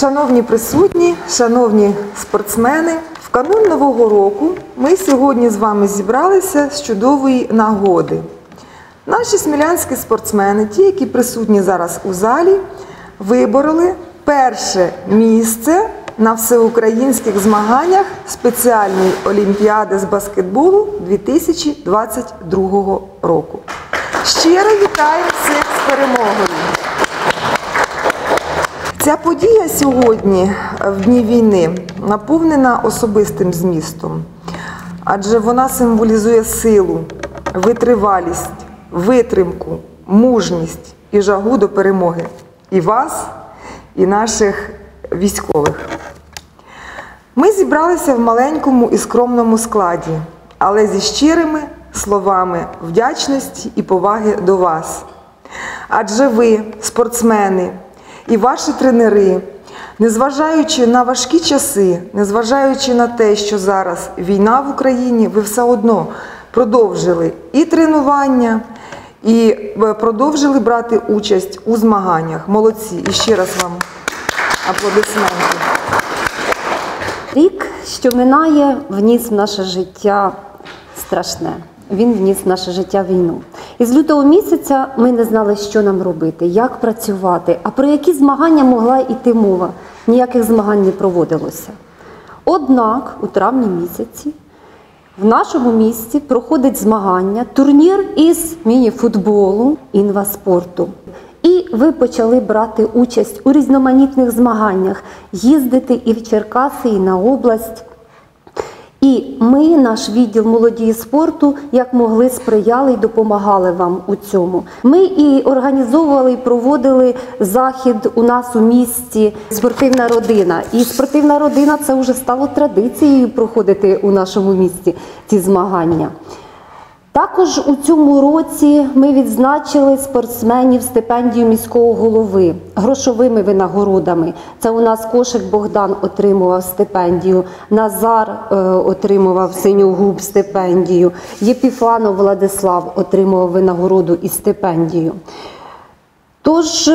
Шановні присутні, шановні спортсмени, в канун Нового року ми сьогодні з вами зібралися з чудової нагоди. Наші смілянські спортсмени, ті, які присутні зараз у залі, вибороли перше місце на всеукраїнських змаганнях спеціальної олімпіади з баскетболу 2022 року. Щиро вітаємо всіх з перемогою! Ця подія сьогодні, в дні війни, наповнена особистим змістом, адже вона символізує силу, витривалість, витримку, мужність і жагу до перемоги і вас, і наших військових. Ми зібралися в маленькому і скромному складі, але зі щирими словами вдячності і поваги до вас. Адже ви, спортсмени, і ваші тренери, незважаючи на важкі часи, незважаючи на те, що зараз війна в Україні, ви все одно продовжили і тренування, і продовжили брати участь у змаганнях. Молодці! І ще раз вам аплодисменти. Рік, що минає, вніс в наше життя страшне. Він вніс в наше життя війну. І з лютого місяця ми не знали, що нам робити, як працювати, а про які змагання могла йти мова. Ніяких змагань не проводилося. Однак у травні місяці в нашому місті проходить змагання, турнір із міні-футболу, інваспорту. І ви почали брати участь у різноманітних змаганнях, їздити і в Черкаси, і на область. І ми, наш відділ молоді і спорту, як могли, сприяли і допомагали вам у цьому. Ми і організовували, і проводили захід у нас у місті «Спортивна родина». І «Спортивна родина» – це вже стало традицією проходити у нашому місті ці змагання. Також у цьому році ми відзначили спортсменів стипендію міського голови грошовими винагородами. Це у нас Кошик Богдан отримував стипендію, Назар отримував Синьогуб стипендію, Єпіфанов Владислав отримував винагороду і стипендію. Тож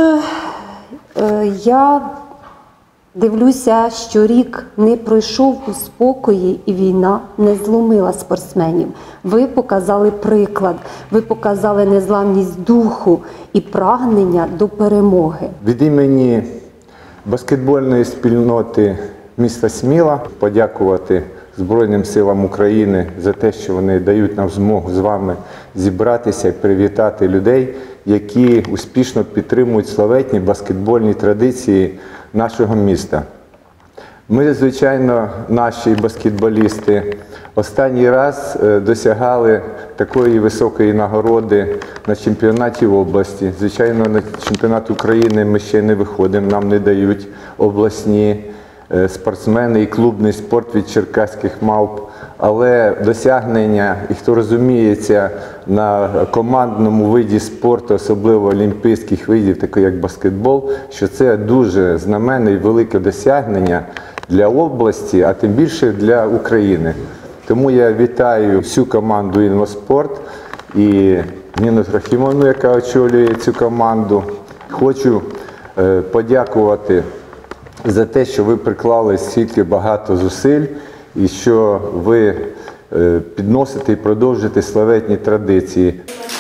я дивлюся, що рік не пройшов у спокої і війна не зломила спортсменів. Ви показали приклад, ви показали незламність духу і прагнення до перемоги. Від імені баскетбольної спільноти міста Сміла подякувати Збройним силам України за те, що вони дають нам змогу з вами зібратися і привітати людей, які успішно підтримують славетні баскетбольні традиції нашого міста. Ми, звичайно, наші баскетболісти останній раз досягали такої високої нагороди на чемпіонаті області. Звичайно, на чемпіонат України ми ще не виходимо, нам не дають обласні спортсмени і клубний спорт від черкаських мавп. Але досягнення, і хто розуміється на командному виді спорту, особливо олімпійських видів, таких як баскетбол, що це дуже знаменне і велике досягнення для області, а тим більше для України. Тому я вітаю всю команду «Інваспорт» і Ніну Трохімовну, яка очолює цю команду. Хочу подякувати за те, що ви приклали стільки багато зусиль і що ви підносите і продовжуєте славетні традиції.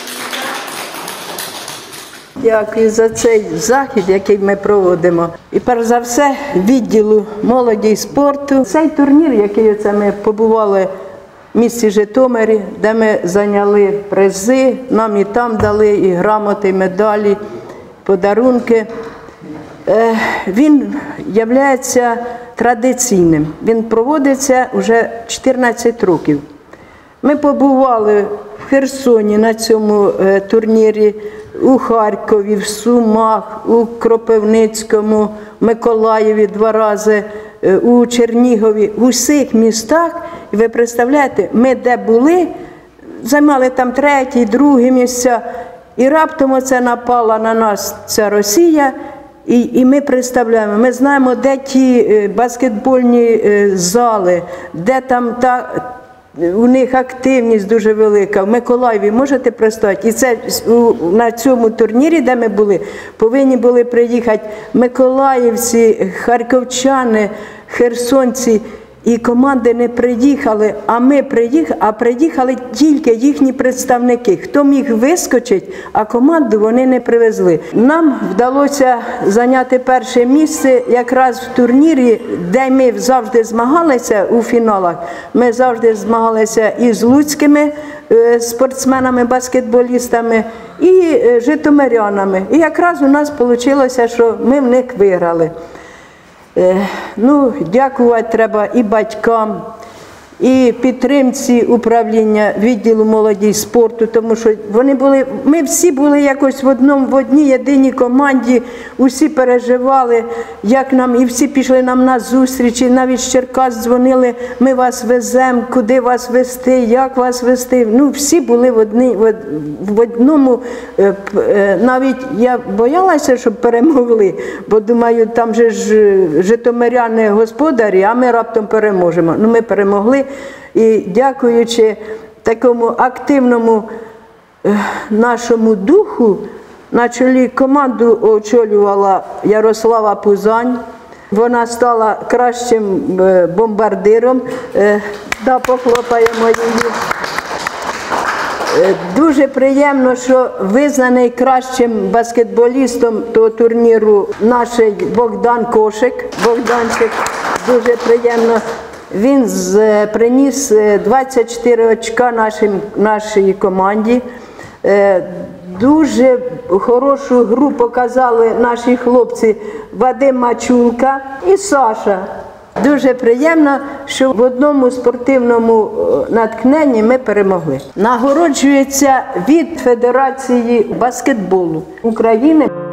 Дякую за цей захід, який ми проводимо. І перш за все відділу молоді і спорту. Цей турнір, який ми побували в місті Житомирі, де ми зайняли призи, нам і там дали і грамоти, і медалі, подарунки. Він є традиційним. Він проводиться вже 14 років. Ми побували в Херсоні на цьому турнірі, у Харкові, в Сумах, у Кропивницькому, Миколаєві 2 рази, у Чернігові, в усіх містах. І ви представляєте, ми де були, займали там 3-ті, 2-гі місця, і раптом оце напала на нас ця Росія. І ми представляємо, ми знаємо, де ті баскетбольні зали, де там у них активність дуже велика. В Миколаєві можете представити? І це на цьому турнірі, де ми були, повинні були приїхати миколаївці, харківчани, херсонці. І команди не приїхали, а приїхали тільки їхні представники. Хто міг вискочити, а команду вони не привезли. Нам вдалося зайняти перше місце якраз в турнірі, де ми завжди змагалися у фіналах. Ми завжди змагалися і з луцькими спортсменами, баскетболістами, і житомирянами. І якраз у нас вийшло, що ми в них виграли. Дякувати треба і батькам, і підтримці управління відділу молоді і спорту, тому що ми всі були якось в одній єдиній команді, усі переживали, як нам, і всі пішли нам на зустрічі, навіть з Черкас дзвонили, ми вас веземо, куди вас везти, як вас везти. Всі були в одному, навіть я боялася, щоб перемогли, бо думаю, там же ж житомиряни господарі, а ми раптом переможемо. Ми перемогли. І дякуючи такому активному нашому духу, на чолі команду очолювала Ярослава Пузань. Вона стала кращим бомбардиром. Похлопаємо її. Дуже приємно, що визнаний кращим баскетболістом того турніру наш Богдан Кошик. Богданчик, дуже приємно. Він приніс 24 очка нашій команді. Дуже хорошу гру показали наші хлопці Вадим Мачулка і Саша. Дуже приємно, що в одному спортивному натхненні ми перемогли. Нагороджується від Федерації баскетболу України.